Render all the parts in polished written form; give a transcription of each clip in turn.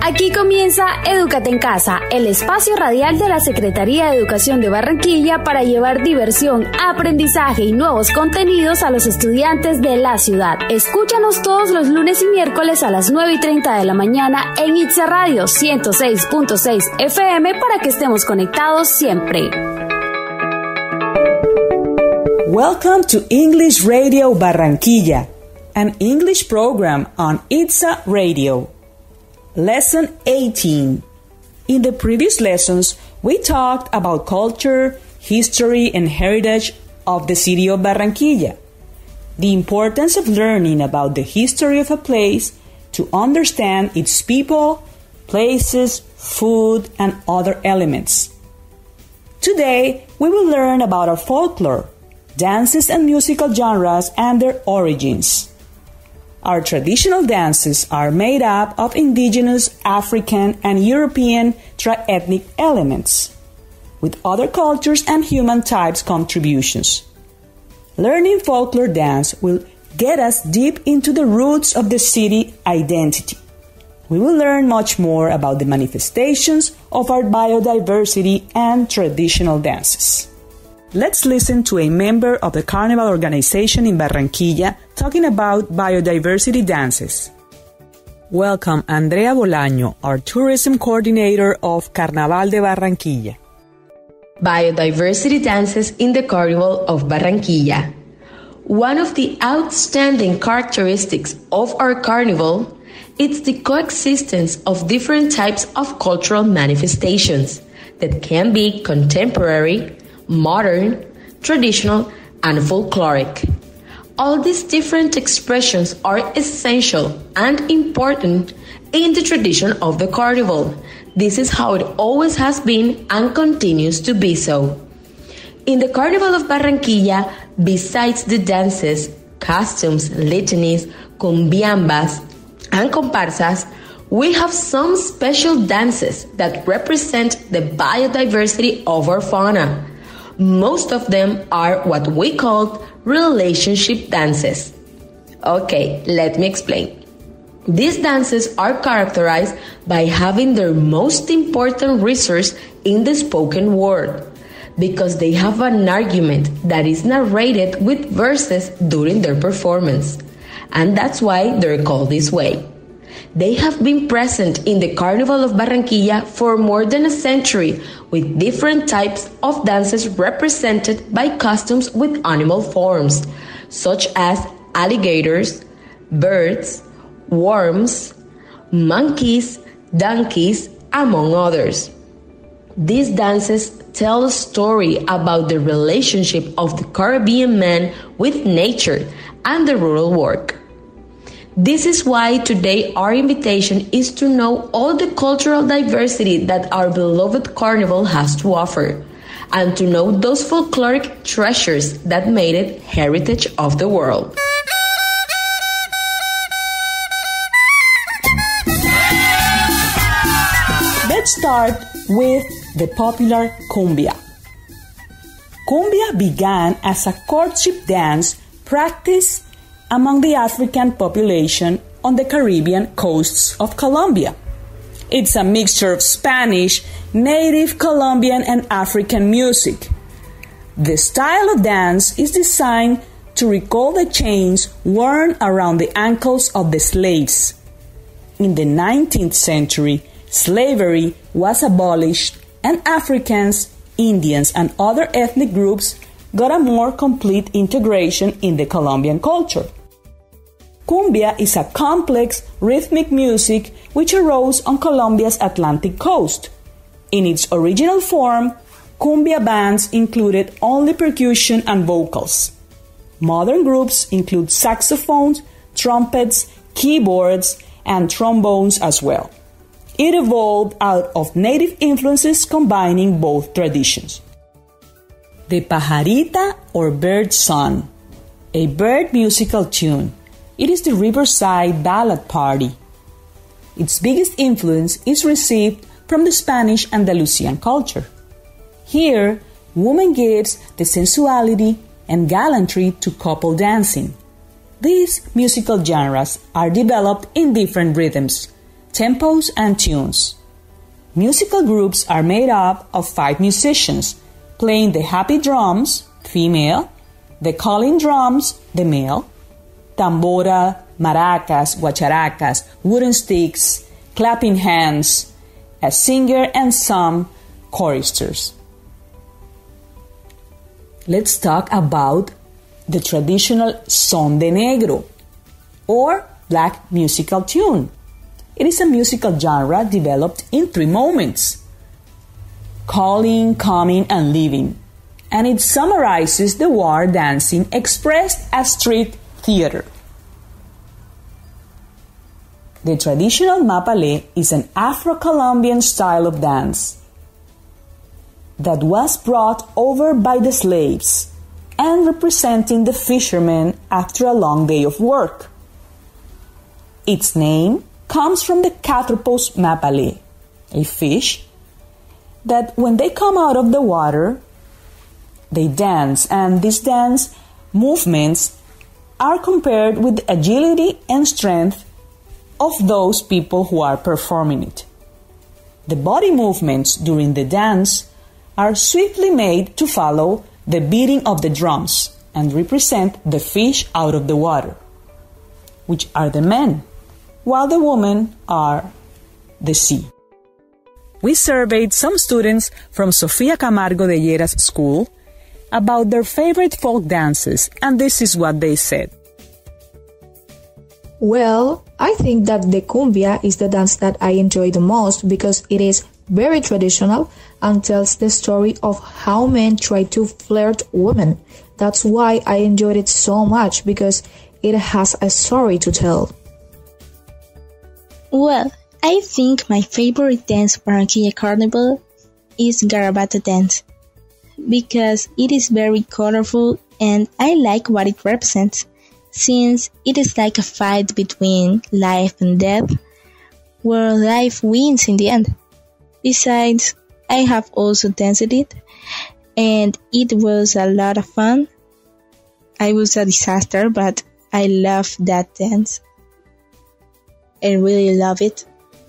Aquí comienza Edúcate en Casa, el espacio radial de la Secretaría de Educación de Barranquilla para llevar diversión, aprendizaje y nuevos contenidos a los estudiantes de la ciudad. Escúchanos todos los lunes y miércoles a las 9:30 de la mañana en Itza Radio 106.6 FM para que estemos conectados siempre. Welcome to English Radio Barranquilla, an English program on Itza Radio. Lesson 18. In the previous lessons, we talked about culture, history, and heritage of the city of Barranquilla. The importance of learning about the history of a place to understand its people, places, food, and other elements. Today, we will learn about our folklore, dances and musical genres and their origins. Our traditional dances are made up of indigenous, African, and European tri-ethnic elements, with other cultures and human types contributions. Learning folklore dance will get us deep into the roots of the city identity. We will learn much more about the manifestations of our biodiversity and traditional dances. Let's listen to a member of the Carnival organization in Barranquilla talking about biodiversity dances. Welcome Andrea Bolaño, our tourism coordinator of Carnaval de Barranquilla. Biodiversity dances in the Carnival of Barranquilla. One of the outstanding characteristics of our carnival is the coexistence of different types of cultural manifestations that can be contemporary, modern, traditional, and folkloric. All these different expressions are essential and important in the tradition of the carnival. This is how it always has been and continues to be so. In the Carnival of Barranquilla, besides the dances, costumes, litanies, cumbiambas, and comparsas, we have some special dances that represent the biodiversity of our fauna. Most of them are what we call relationship dances. Okay, let me explain. These dances are characterized by having their most important resource in the spoken word, because they have an argument that is narrated with verses during their performance, and that's why they're called this way. They have been present in the Carnival of Barranquilla for more than a century, with different types of dances represented by costumes with animal forms, such as alligators, birds, worms, monkeys, donkeys, among others. These dances tell a story about the relationship of the Caribbean man with nature and the rural work. This is why today our invitation is to know all the cultural diversity that our beloved carnival has to offer, and to know those folkloric treasures that made it heritage of the world. Let's start with the popular cumbia. Cumbia began as a courtship dance practiced among the African population on the Caribbean coasts of Colombia. It's a mixture of Spanish, native Colombian, and African music. The style of dance is designed to recall the chains worn around the ankles of the slaves. In the 19th century, slavery was abolished, and Africans, Indians, and other ethnic groups got a more complete integration in the Colombian culture. Cumbia is a complex rhythmic music which arose on Colombia's Atlantic coast. In its original form, cumbia bands included only percussion and vocals. Modern groups include saxophones, trumpets, keyboards, and trombones as well. It evolved out of native influences combining both traditions. The Pajarita or Bird Song, a bird musical tune. It is the Riverside Ballad Party. Its biggest influence is received from the Spanish Andalusian culture. Here, woman gives the sensuality and gallantry to couple dancing. These musical genres are developed in different rhythms, tempos and tunes. Musical groups are made up of 5 musicians playing the happy drums, female, the calling drums, the male, tambora, maracas, guacharacas, wooden sticks, clapping hands, a singer and some choristers. Let's talk about the traditional son de negro, or black musical tune. It is a musical genre developed in 3 moments: calling, coming, and leaving, and it summarizes the war dancing expressed as street theater. The traditional mapalé is an Afro-Colombian style of dance that was brought over by the slaves and representing the fishermen after a long day of work. Its name comes from the catropus mapalé, a fish that when they come out of the water, they dance, and these dance movements are compared with the agility and strength of those people who are performing it. The body movements during the dance are swiftly made to follow the beating of the drums and represent the fish out of the water, which are the men, while the women are the sea. We surveyed some students from Sofia Camargo de Lleras School about their favorite folk dances, and this is what they said. Well, I think that the cumbia is the dance that I enjoy the most because it is very traditional and tells the story of how men try to flirt women. That's why I enjoyed it so much, because it has a story to tell. Well, I think my favorite dance Barranquilla Carnival is Garabato dance, because it is very colorful and I like what it represents, since it is like a fight between life and death, where life wins in the end. Besides, I have also danced it, and it was a lot of fun. I was a disaster, but I love that dance. I really love it.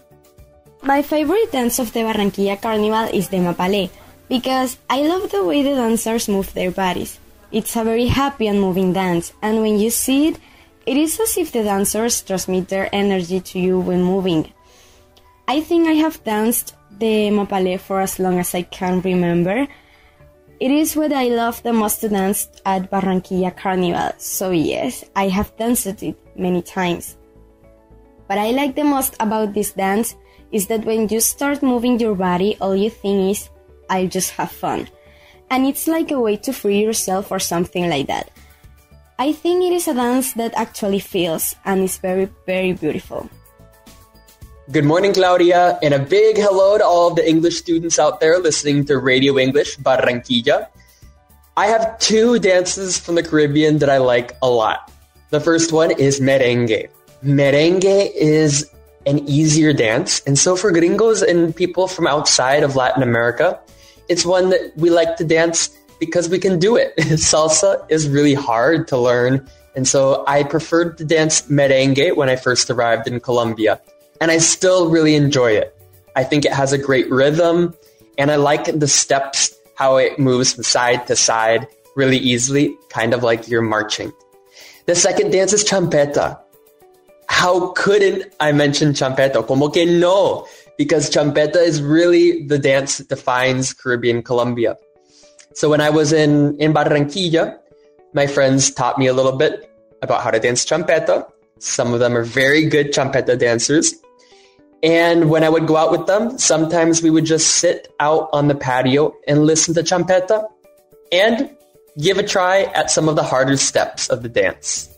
My favorite dance of the Barranquilla Carnival is the mapalé, because I love the way the dancers move their bodies. It's a very happy and moving dance, and when you see it, it is as if the dancers transmit their energy to you when moving. I think I have danced the mapalé for as long as I can remember. It is what I love the most to dance at Barranquilla Carnival, so yes, I have danced it many times. What I like the most about this dance is that when you start moving your body, all you think is, I'll just have fun. And it's like a way to free yourself or something like that. I think it is a dance that actually feels and is very, very beautiful. Good morning, Claudia, and a big hello to all of the English students out there listening to Radio English Barranquilla. I have 2 dances from the Caribbean that I like a lot. The first one is merengue. Merengue is an easier dance, and so for gringos and people from outside of Latin America, it's one that we like to dance because we can do it. Salsa is really hard to learn, and so I preferred to dance merengue when I first arrived in Colombia. And I still really enjoy it. I think it has a great rhythm, and I like the steps, how it moves from side to side really easily, kind of like you're marching. The second dance is champeta. How couldn't I mention champeta? Como que no? Because champeta is really the dance that defines Caribbean Colombia. So when I was in Barranquilla, my friends taught me a little bit about how to dance champeta. Some of them are very good champeta dancers. And when I would go out with them, sometimes we would just sit out on the patio and listen to champeta and give a try at some of the harder steps of the dance.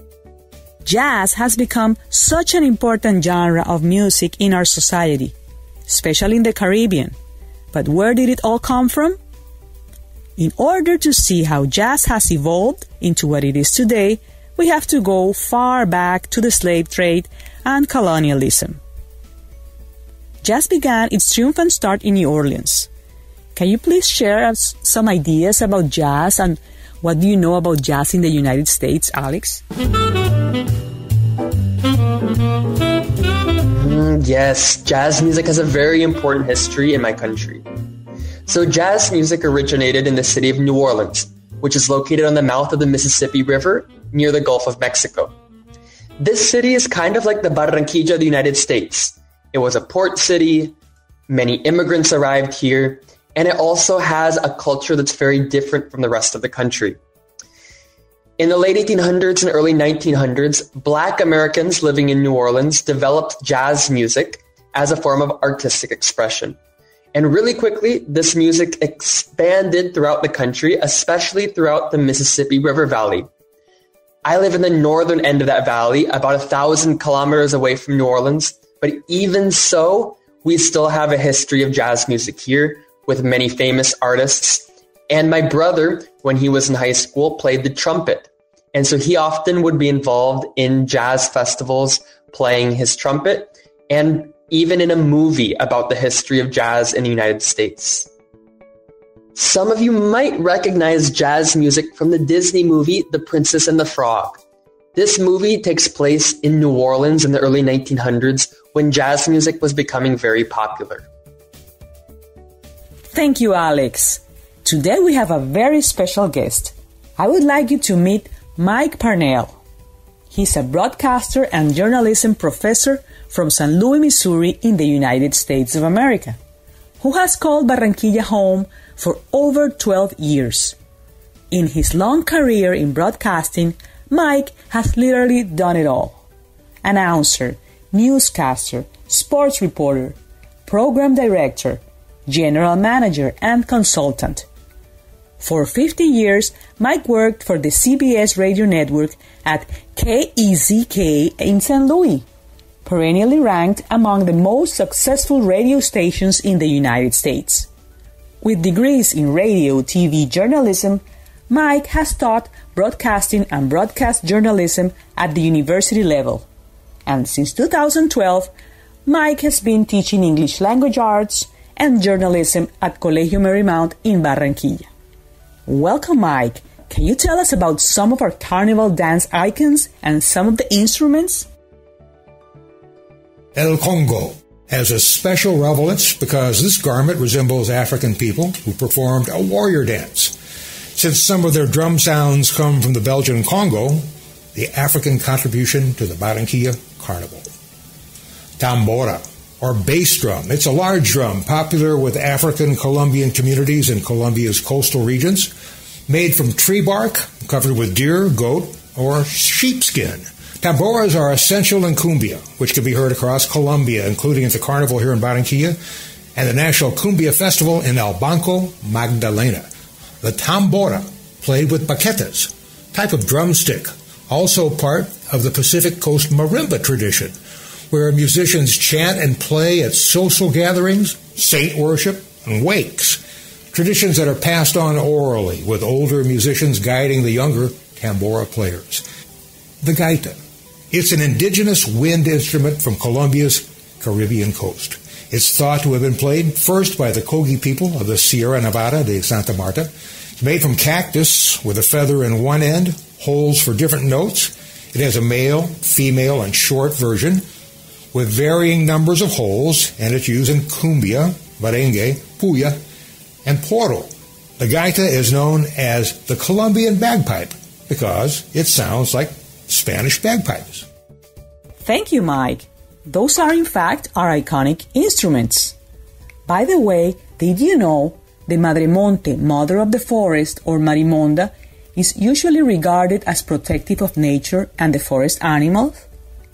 Jazz has become such an important genre of music in our society, especially in the Caribbean. But where did it all come from? In order to see how jazz has evolved into what it is today, we have to go far back to the slave trade and colonialism. Jazz began its triumphant start in New Orleans. Can you please share us some ideas about jazz and what do you know about jazz in the United States, Alex? Yes, jazz music has a very important history in my country. So jazz music originated in the city of New Orleans, which is located on the mouth of the Mississippi River near the Gulf of Mexico. This city is kind of like the Barranquilla of the United States. It was a port city, many immigrants arrived here, and it also has a culture that's very different from the rest of the country. In the late 1800s and early 1900s, Black Americans living in New Orleans developed jazz music as a form of artistic expression. And really quickly, this music expanded throughout the country, especially throughout the Mississippi River Valley. I live in the northern end of that valley, about 1,000 kilometers away from New Orleans, but even so, we still have a history of jazz music here with many famous artists. And my brother, when he was in high school, played the trumpet. And so he often would be involved in jazz festivals playing his trumpet, and even in a movie about the history of jazz in the United States. Some of you might recognize jazz music from the Disney movie The Princess and the Frog. This movie takes place in New Orleans in the early 1900s when jazz music was becoming very popular. Thank you, Alex. Today we have a very special guest. I would like you to meet Mike Parnell. He's a broadcaster and journalism professor from St. Louis, Missouri in the United States of America, who has called Barranquilla home for over 12 years. In his long career in broadcasting, Mike has literally done it all. Announcer, newscaster, sports reporter, program director, general manager, and consultant. For 50 years, Mike worked for the CBS radio network at KEZK in St. Louis, perennially ranked among the most successful radio stations in the United States. With degrees in radio, TV, journalism, Mike has taught broadcasting and broadcast journalism at the university level. And since 2012, Mike has been teaching English language arts and journalism at Colegio Marymount in Barranquilla. Welcome, Mike. Can you tell us about some of our carnival dance icons and some of the instruments? El Congo has a special relevance because this garment resembles African people who performed a warrior dance. Since some of their drum sounds come from the Belgian Congo, the African contribution to the Barranquilla Carnival. Tambora, or bass drum. It's a large drum, popular with African Colombian communities in Colombia's coastal regions, made from tree bark, covered with deer, goat, or sheepskin. Tamboras are essential in cumbia, which can be heard across Colombia, including at the carnival here in Barranquilla and the National Cumbia Festival in El Banco, Magdalena. The tambora, played with baquetas, type of drumstick, also part of the Pacific Coast marimba tradition, where musicians chant and play at social gatherings, saint worship, and wakes, traditions that are passed on orally, with older musicians guiding the younger tambora players. The gaita. It's an indigenous wind instrument from Colombia's Caribbean coast. It's thought to have been played first by the Kogi people of the Sierra Nevada de Santa Marta. It's made from cactus with a feather in one end, holes for different notes. It has a male, female, and short version with varying numbers of holes, and it's used in cumbia, merengue, puya, and porro. The gaita is known as the Colombian bagpipe because it sounds like Spanish bagpipes. Thank you, Mike. Those are, in fact, our iconic instruments. By the way, did you know the Madremonte, Mother of the Forest, or Marimonda, is usually regarded as protective of nature and the forest animals?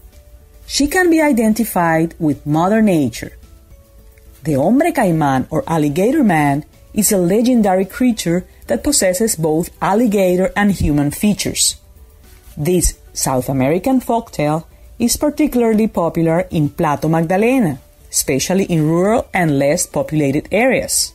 She can be identified with Mother Nature. The Hombre Caimán, or Alligator Man, is a legendary creature that possesses both alligator and human features. This South American folktale is particularly popular in Plato Magdalena, especially in rural and less populated areas.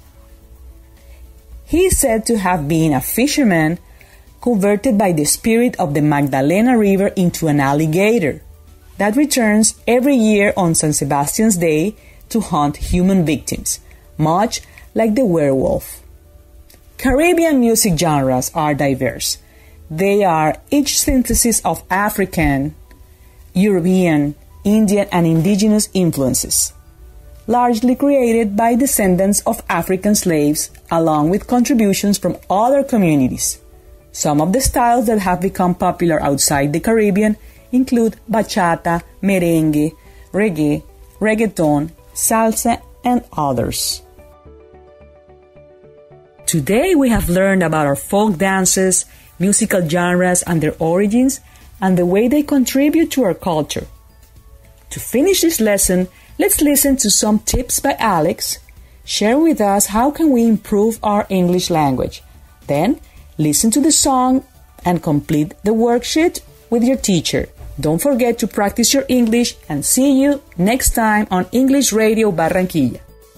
He is said to have been a fisherman converted by the spirit of the Magdalena River into an alligator that returns every year on San Sebastian's Day to hunt human victims, much like the werewolf. Caribbean music genres are diverse. They are each synthesis of African, European, Indian, and indigenous influences, largely created by descendants of African slaves, along with contributions from other communities. Some of the styles that have become popular outside the Caribbean include bachata, merengue, reggae, reggaeton, salsa, and others. Today we have learned about our folk dances, musical genres and their origins, and the way they contribute to our culture. To finish this lesson, let's listen to some tips by Alex, share with us how can we improve our English language. Then, listen to the song and complete the worksheet with your teacher. Don't forget to practice your English and see you next time on English Radio Barranquilla.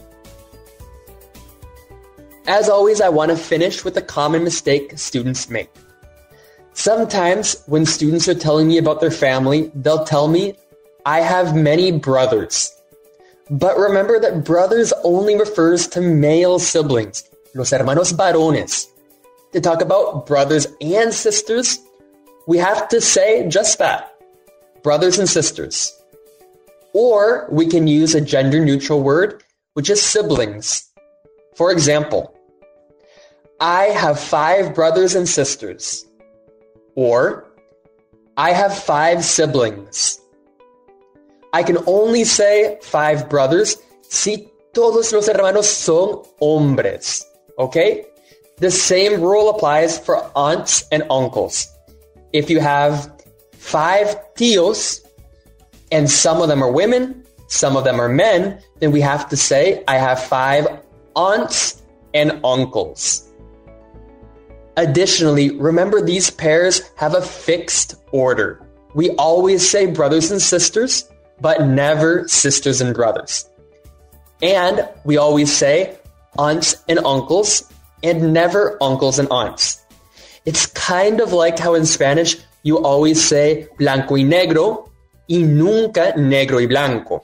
As always, I want to finish with a common mistake students make. Sometimes when students are telling me about their family, they'll tell me, I have many brothers. But remember that brothers only refers to male siblings, los hermanos varones. To talk about brothers and sisters, we have to say just that, brothers and sisters. Or we can use a gender-neutral word, which is siblings. For example, I have 5 brothers and sisters. Or, I have 5 siblings. I can only say 5 brothers si todos los hermanos son hombres. Okay? The same rule applies for aunts and uncles. If you have 5 tíos, and some of them are women, some of them are men, then we have to say, I have 5 aunts and uncles. Additionally, remember these pairs have a fixed order. We always say brothers and sisters, but never sisters and brothers. And we always say aunts and uncles, and never uncles and aunts. It's kind of like how in Spanish you always say blanco y negro, y nunca negro y blanco.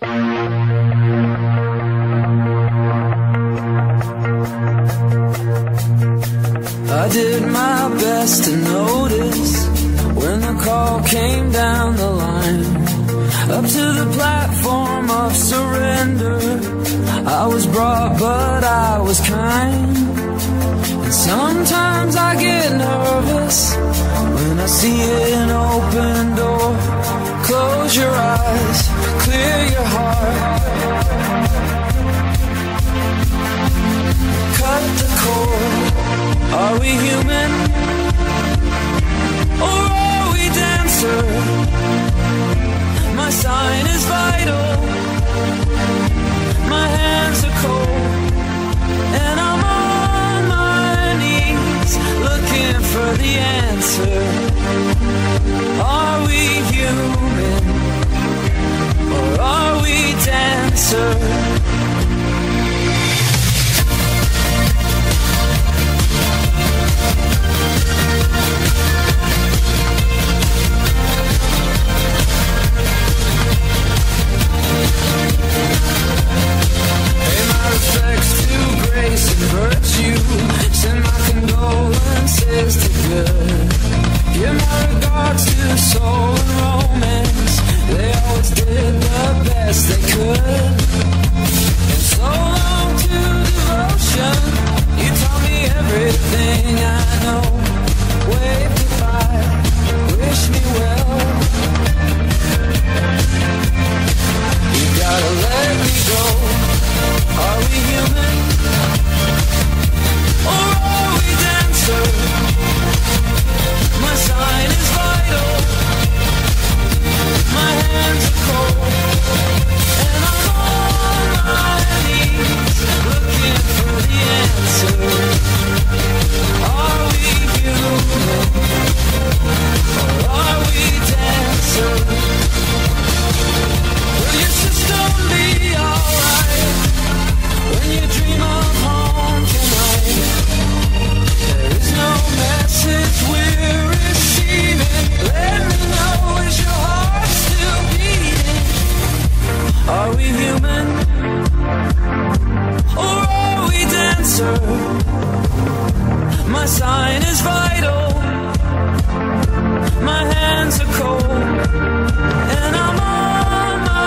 I did my best to notice when the call came down the line. Up to the platform of surrender, I was brought but I was kind. And sometimes I get nervous when I see an open door. Close your eyes, clear your heart, cut the cord. Are we human, or are we dancer? My sign is vital, my hands are cold, and I'm on my knees looking for the answer. Are we human, or are we dancer? Grace and virtue, send my condolences to good. Give my regards to soul and romance. They always did the best they could. And so long to devotion. You taught me everything I know. Wave goodbye, wish me well. You gotta let me go. Are we human, or are we dancer? My sign is vital, my hands are cold, and I'm on my knees looking for the answer. Are we human, or are we dancer? Will your system be alright when you dream of home tonight? There is no message we're receiving. Let me know, is your heart still beating? Are we human, or are we dancer? My sign is vital, my hands are cold, and I'm on my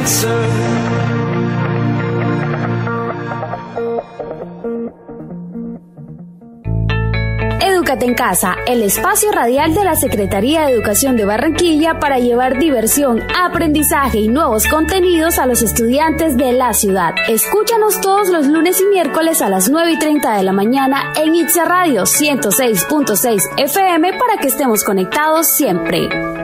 answer. Edúcate en Casa, el espacio radial de la Secretaría de Educación de Barranquilla para llevar diversión, aprendizaje y nuevos contenidos a los estudiantes de la ciudad. Escúchanos todos los lunes y miércoles a las 9:30 de la mañana en Itza Radio 106.6 FM para que estemos conectados siempre.